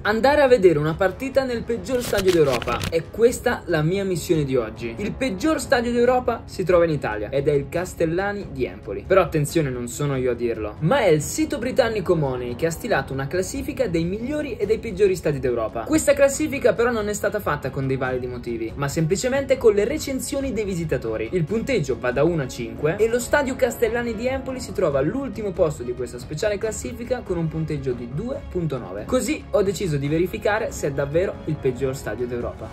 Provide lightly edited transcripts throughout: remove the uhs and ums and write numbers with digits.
Andare a vedere una partita nel peggior stadio d'Europa. È questa la mia missione di oggi. Il peggior stadio d'Europa si trova in Italia ed è il Castellani di Empoli. Però attenzione, non sono io a dirlo, ma è il sito britannico Money che ha stilato una classifica dei migliori e dei peggiori stadi d'Europa. Questa classifica però non è stata fatta con dei validi motivi, ma semplicemente con le recensioni dei visitatori. Il punteggio va da 1 a 5 e lo stadio Castellani di Empoli si trova all'ultimo posto di questa speciale classifica con un punteggio di 2.9. Così ho deciso di verificare se è davvero il peggior stadio d'Europa.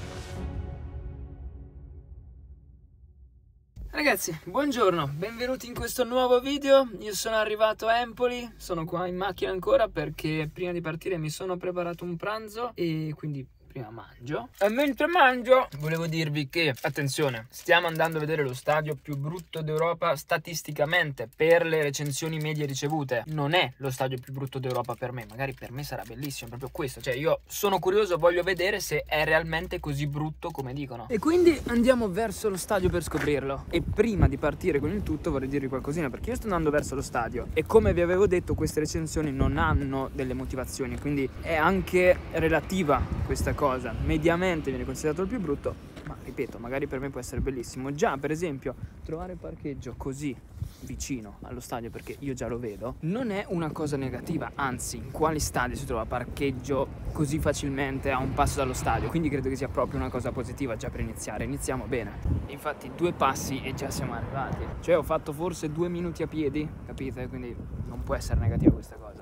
Ragazzi, buongiorno, benvenuti in questo nuovo video. Io sono arrivato a Empoli, sono qua in macchina ancora perché prima di partire mi sono preparato un pranzo e quindi prima mangio. E mentre mangio volevo dirvi che, attenzione, stiamo andando a vedere lo stadio più brutto d'Europa statisticamente per le recensioni medie ricevute. Non è lo stadio più brutto d'Europa per me, magari per me sarà bellissimo, proprio questo. Cioè io sono curioso, voglio vedere se è realmente così brutto come dicono. E quindi andiamo verso lo stadio per scoprirlo. E prima di partire con il tutto vorrei dirvi qualcosina, perché io sto andando verso lo stadio e come vi avevo detto queste recensioni non hanno delle motivazioni, quindi è anche relativa questa cosa. Mediamente viene considerato il più brutto, ma ripeto, magari per me può essere bellissimo. Già per esempio trovare parcheggio così vicino allo stadio, perché io già lo vedo, non è una cosa negativa, anzi in quali stadi si trova parcheggio così facilmente a un passo dallo stadio? Quindi credo che sia proprio una cosa positiva già per iniziare. Iniziamo bene. Infatti 2 passi e già siamo arrivati, cioè ho fatto forse 2 minuti a piedi, capite? Quindi non può essere negativa questa cosa.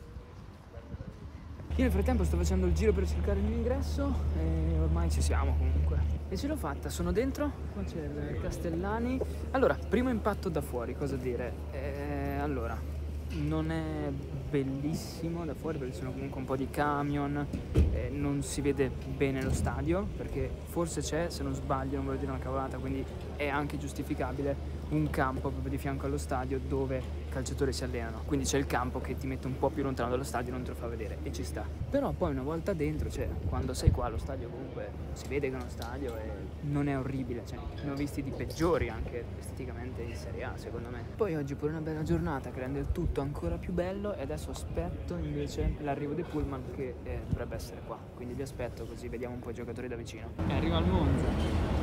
Io nel frattempo sto facendo il giro per cercare il mio ingresso e ormai ci siamo comunque. E ce l'ho fatta, sono dentro, qua c'è il Castellani. Allora, primo impatto da fuori, cosa dire? Allora, non è bellissimo da fuori perché sono comunque un po' di camion, non si vede bene lo stadio perché forse c'è, se non sbaglio, non voglio dire una cavolata, quindi è anche giustificabile, un campo proprio di fianco allo stadio dove i calciatori si allenano, quindi c'è il campo che ti mette un po' più lontano dallo stadio, non te lo fa vedere e ci sta. Però poi una volta dentro, cioè quando sei qua, lo stadio comunque si vede che è uno stadio e non è orribile, cioè ne ho visti di peggiori anche esteticamente in Serie A secondo me. Poi oggi pure una bella giornata che rende il tutto ancora più bello e adesso aspetto invece l'arrivo dei pullman che dovrebbe essere qua, quindi vi aspetto così vediamo un po' i giocatori da vicino. Arriva il Monza.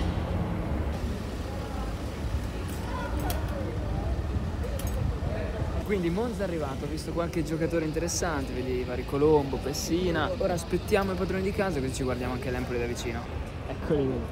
Quindi Monza è arrivato, ho visto qualche giocatore interessante, vedi i vari Colombo, Pessina. Ora aspettiamo i padroni di casa così ci guardiamo anche l'Empoli da vicino. Eccoli qui.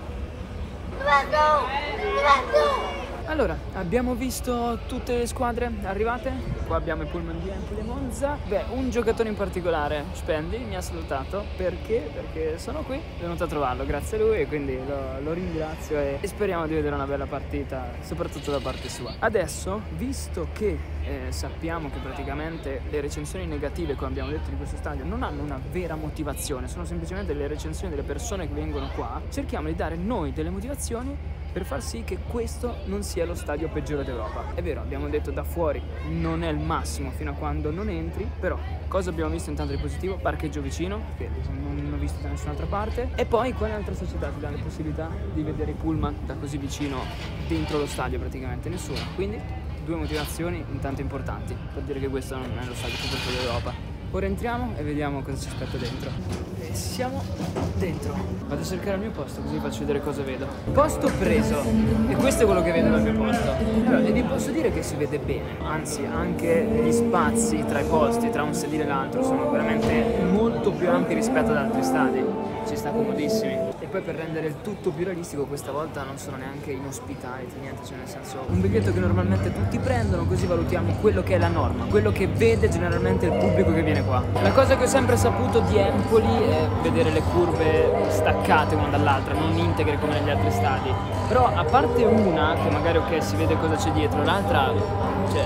Allora, abbiamo visto tutte le squadre arrivate. Qua abbiamo i pullman di Empoli e Monza. Beh, un giocatore in particolare, Spendi, mi ha salutato. Perché? Perché sono qui, sono venuto a trovarlo, grazie a lui e quindi lo ringrazio e speriamo di vedere una bella partita, soprattutto da parte sua. Adesso, visto che sappiamo che praticamente le recensioni negative, come abbiamo detto, di questo stadio non hanno una vera motivazione, sono semplicemente le recensioni delle persone che vengono qua, cerchiamo di dare noi delle motivazioni per far sì che questo non sia lo stadio peggiore d'Europa. È vero, abbiamo detto da fuori non è il massimo fino a quando non entri, però cosa abbiamo visto intanto di positivo? Parcheggio vicino, che non ho visto da nessun'altra parte, e poi quale altra società ti dà la possibilità di vedere i pullman da così vicino dentro lo stadio? Praticamente nessuna, quindi 2 motivazioni intanto importanti per dire che questo non è lo stadio più brutto d'Europa. Ora entriamo e vediamo cosa ci aspetta dentro. E siamo dentro. Vado a cercare il mio posto così vi faccio vedere cosa vedo. Posto preso. E questo è quello che vedo dal mio posto. E vi posso dire che si vede bene. Anzi, anche gli spazi tra i posti, tra un sedile e l'altro, sono veramente molto più ampi rispetto ad altri stadi. Ci sta comodissimi. E poi per rendere il tutto più realistico questa volta non sono neanche in ospitality, niente, cioè nel senso un biglietto che normalmente tutti prendono, così valutiamo quello che è la norma, quello che vede generalmente il pubblico che viene qua. La cosa che ho sempre saputo di Empoli è vedere le curve staccate una dall'altra, non integre come negli altri stadi. Però a parte una, che magari ok si vede cosa c'è dietro, l'altra, cioè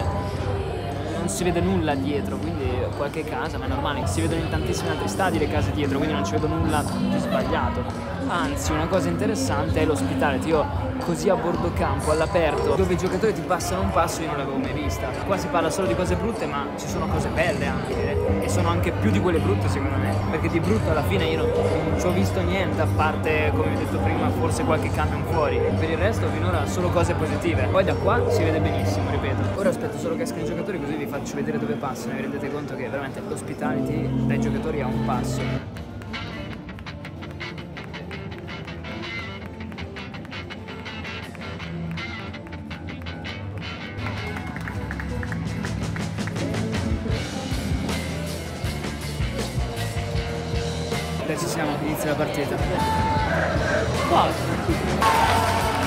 non si vede nulla dietro, quindi qualche casa, ma è normale, si vedono in tantissimi altri stadi le case dietro, quindi non ci vedo nulla di sbagliato. Anzi, una cosa interessante è l'ospitality. Io così a bordo campo, all'aperto, dove i giocatori ti passano un passo, io non l'avevo mai vista. Qua si parla solo di cose brutte, ma ci sono cose belle anche, e sono anche più di quelle brutte secondo me, perché di brutto alla fine io non ci ho visto niente, a parte, come vi ho detto prima, forse qualche camion fuori. Per il resto finora solo cose positive. Poi da qua si vede benissimo, ripeto. Ora aspetto solo che escano i giocatori così vi faccio faccio vedere dove passano e vi rendete conto che veramente l'hospitality dai giocatori è a un passo. Ora ci siamo, inizia la partita. Wow.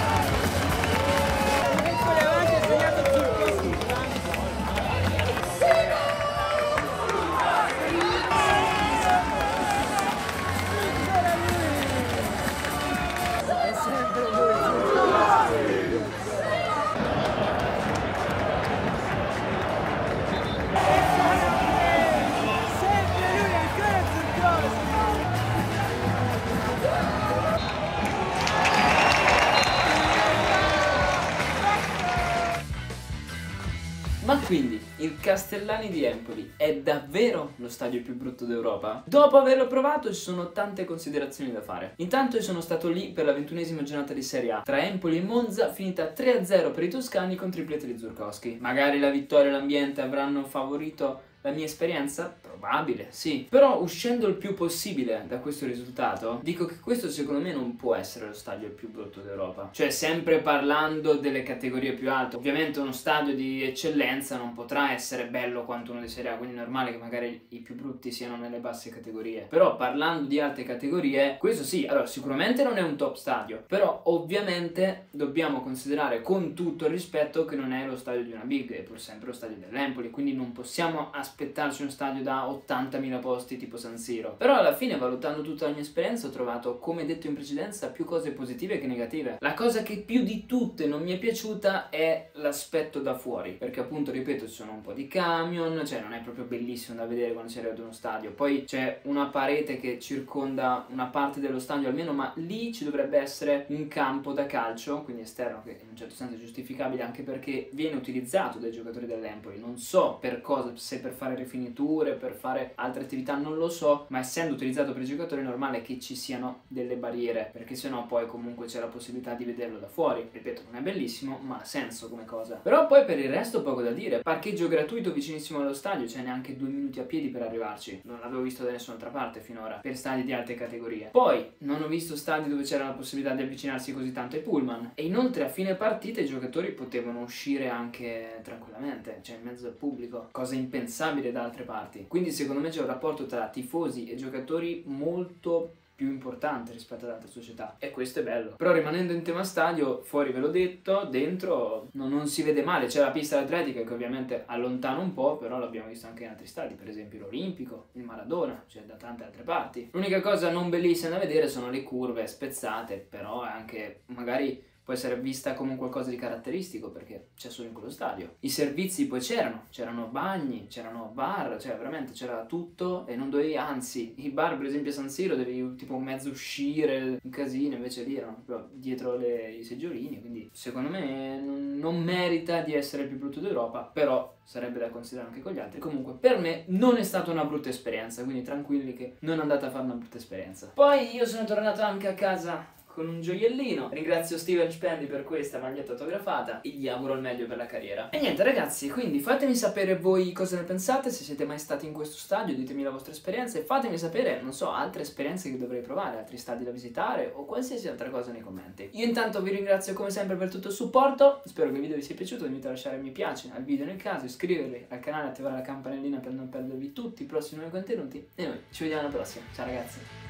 Ma quindi il Castellani di Empoli è davvero lo stadio più brutto d'Europa? Dopo averlo provato ci sono tante considerazioni da fare. Intanto io sono stato lì per la 21esima giornata di Serie A tra Empoli e Monza, finita 3-0 per i toscani con triplete di Zurkowski. Magari la vittoria e l'ambiente avranno favorito la mia esperienza? Probabile, sì. Però uscendo il più possibile da questo risultato, dico che questo secondo me non può essere lo stadio più brutto d'Europa. Cioè, sempre parlando delle categorie più alte. Ovviamente uno stadio di eccellenza non potrà essere bello quanto uno di Serie A, quindi è normale che magari i più brutti siano nelle basse categorie. Però parlando di alte categorie, questo sì, allora sicuramente non è un top stadio, però ovviamente dobbiamo considerare con tutto il rispetto che non è lo stadio di una big, è pur sempre lo stadio dell'Empoli, quindi non possiamo aspettarci uno stadio da 80.000 posti tipo San Siro. Però alla fine, valutando tutta la mia esperienza, ho trovato, come detto in precedenza, più cose positive che negative. La cosa che più di tutte non mi è piaciuta è l'aspetto da fuori, perché appunto, ripeto, ci sono un po' di camion, cioè non è proprio bellissimo da vedere quando si arriva ad uno stadio. Poi c'è una parete che circonda una parte dello stadio almeno, ma lì ci dovrebbe essere un campo da calcio, quindi esterno, che in un certo senso è giustificabile anche perché viene utilizzato dai giocatori dell'Empoli. Non so per cosa, se per fare rifiniture, per fare altre attività, non lo so, ma essendo utilizzato per i giocatori è normale che ci siano delle barriere, perché sennò poi comunque c'è la possibilità di vederlo da fuori. Ripeto, non è bellissimo, ma ha senso come cosa. Però poi per il resto poco da dire. Parcheggio gratuito vicinissimo allo stadio, cioè neanche 2 minuti a piedi per arrivarci. Non l'avevo visto da nessun'altra parte finora, per stadi di alte categorie. Poi non ho visto stadi dove c'era la possibilità di avvicinarsi così tanto ai pullman. E inoltre a fine partita i giocatori potevano uscire anche tranquillamente, cioè in mezzo al pubblico, cosa impensabile da altre parti. Quindi secondo me c'è un rapporto tra tifosi e giocatori molto più importante rispetto ad altre società, e questo è bello. Però rimanendo in tema stadio, fuori ve l'ho detto, dentro non si vede male. C'è la pista atletica che ovviamente allontana un po', però l'abbiamo visto anche in altri stadi, per esempio l'Olimpico, il Maradona, cioè da tante altre parti. L'unica cosa non bellissima da vedere sono le curve spezzate, però è anche magari può essere vista come qualcosa di caratteristico perché c'è solo in quello stadio. I servizi poi c'erano bagni, c'erano bar, cioè veramente c'era tutto e non dovevi, anzi, i bar per esempio a San Siro devi tipo mezzo uscire, un casino, invece lì erano proprio dietro i seggiolini, quindi secondo me non merita di essere il più brutto d'Europa, però sarebbe da considerare anche con gli altri. Comunque per me non è stata una brutta esperienza, quindi tranquilli che non andate a fare una brutta esperienza. Poi io sono tornato anche a casa con un gioiellino. Ringrazio Steven Spendi per questa maglietta autografata e gli auguro il meglio per la carriera. E niente ragazzi, quindi fatemi sapere voi cosa ne pensate, se siete mai stati in questo stadio, ditemi la vostra esperienza e fatemi sapere, non so, altre esperienze che dovrei provare, altri stadi da visitare o qualsiasi altra cosa nei commenti. Io intanto vi ringrazio come sempre per tutto il supporto, spero che il video vi sia piaciuto, vi invito a lasciare mi piace al video nel caso, iscrivervi al canale e attivare la campanellina per non perdervi tutti i prossimi nuovi contenuti e noi ci vediamo alla prossima. Ciao ragazzi!